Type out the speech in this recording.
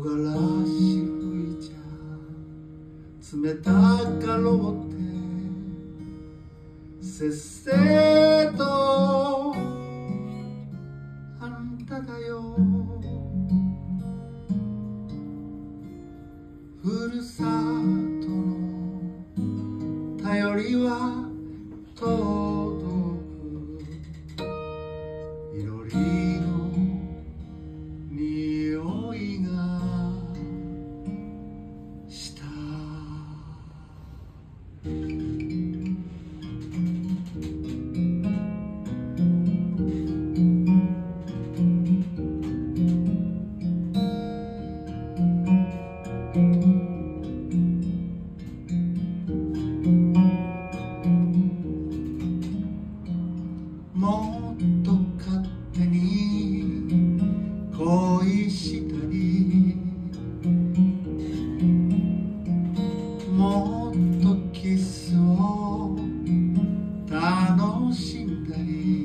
木枯らし吹いちゃ冷たかろうてせっせとあんただよふるさとの頼りは届くいろりの匂いがしたもっと勝手に恋したりもっとキスを楽しんだり